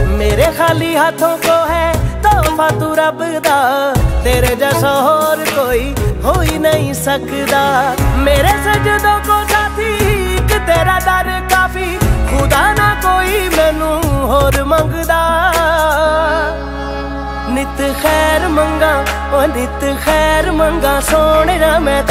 मेरे खाली हाथों को है तोहफा तू रब दा, तेरे जैसा और कोई हो ही नहीं सकता। मेरे सजदों को साथी एक तेरा दर काफी, खुदा ना कोई मैनू होर मंगदा। नित खैर मंगा ओ नित खैर मंगा सोने मैं